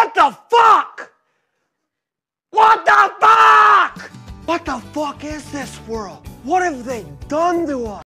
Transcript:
What the fuck? What the fuck? What the fuck is this world? What have they done to us?